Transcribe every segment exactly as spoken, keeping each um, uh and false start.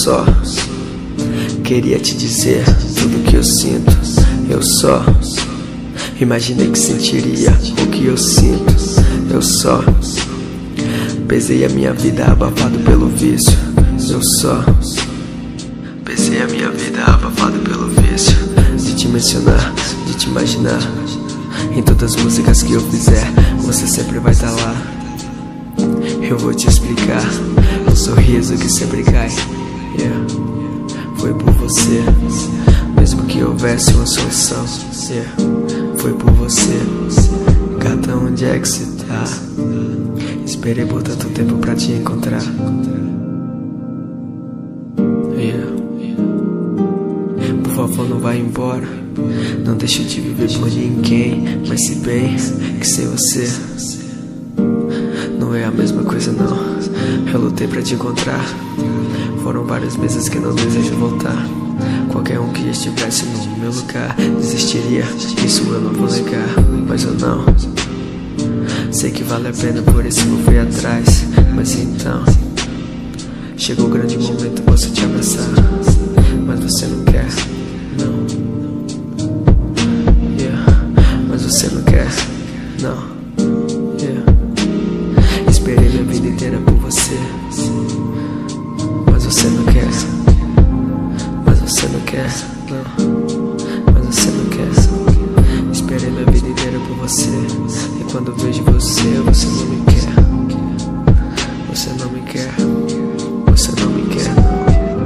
só queria te dizer tudo que eu sinto. Eu só imaginei que sentiria o que eu sinto. Eu só pesei a minha vida abafado pelo vício. Eu só pesei a minha vida abafado pelo vício. De te mencionar, de te imaginar. Em todas as músicas que eu fizer, você sempre vai estar lá. Eu vou te explicar um sorriso que sempre cai. Yeah. Foi por você, mesmo que houvesse uma solução. Yeah. Foi por você. Gata, onde é que cê tá? Esperei por tanto tempo pra te encontrar. Yeah. Por favor, não vai embora. Não deixe de viver por ninguém, mas se bem que sem você não é a mesma coisa não. Eu lutei pra te encontrar. Foram vários meses que não desejo voltar. Qualquer um que estivesse no meu lugar desistiria, isso eu não vou negar. Mas eu não. Sei que vale a pena, por isso eu fui atrás. Mas então chegou o grande momento, posso te abraçar. Mas você não quer, não. Yeah. Mas você não quer, não. Yeah. Esperei minha vida inteira por você. Mas você não quer. Mas você não quer, não. Mas você não quer. Esperei minha vida inteira por você. E quando vejo você, você não me quer. Você não me quer. Você não me quer, não.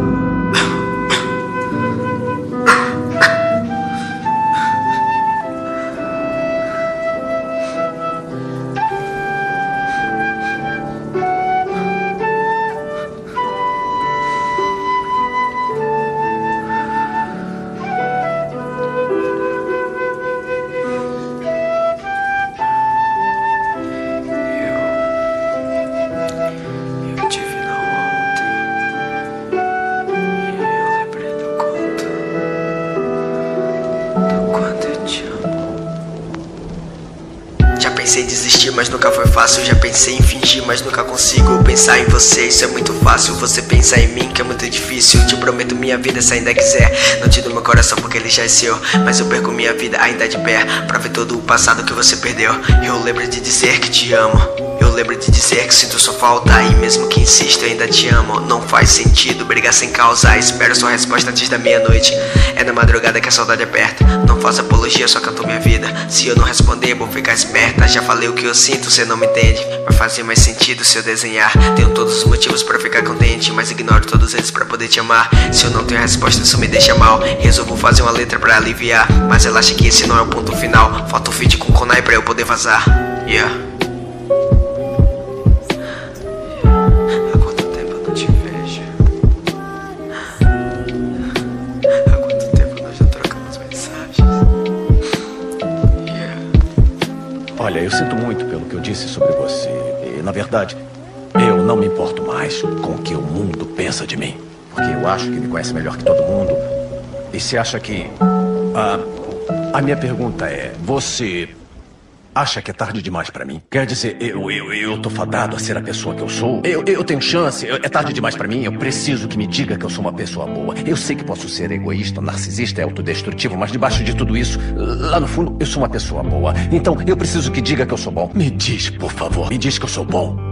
Pensei em desistir, mas nunca foi fácil. Já pensei em fingir, mas nunca consigo pensar em você, isso é muito fácil. Você pensar em mim, que é muito difícil. Te prometo minha vida se ainda quiser. Não te dou meu coração porque ele já é seu, mas eu perco minha vida ainda de pé pra ver todo o passado que você perdeu. Eu lembro de dizer que te amo. Eu lembro de dizer que sinto sua falta. E mesmo que insisto, eu ainda te amo. Não faz sentido brigar sem causa. Espero sua resposta antes da meia-noite. É na madrugada que a saudade aperta. Não faço apologia, só canto minha vida. Se eu não responder, vou ficar esperta. Já falei o que eu sinto, cê não me entende. Vai fazer mais sentido se eu desenhar. Tenho todos os motivos pra ficar contente, mas ignoro todos eles pra poder te amar. Se eu não tenho resposta, isso me deixa mal. Resolvo fazer uma letra pra aliviar, mas ela acha que esse não é o ponto final. Falta um feed com Konai pra eu poder vazar. Yeah. Há quanto tempo eu não te vejo? Há quanto tempo nós já trocamos mensagens? Yeah. Olha, eu sinto muito pelo que eu disse sobre você. E, na verdade, eu não me importo mais com o que o mundo pensa de mim. Porque eu acho que me conhece melhor que todo mundo. E se acha que... Ah, a minha pergunta é, você acha que é tarde demais pra mim? Quer dizer, eu, eu, eu tô fadado a ser a pessoa que eu sou? Eu, eu tenho chance? É tarde demais pra mim? Eu preciso que me diga que eu sou uma pessoa boa. Eu sei que posso ser egoísta, narcisista e autodestrutivo, mas debaixo de tudo isso, lá no fundo, eu sou uma pessoa boa. Então, eu preciso que diga que eu sou bom. Me diz, por favor, me diz que eu sou bom.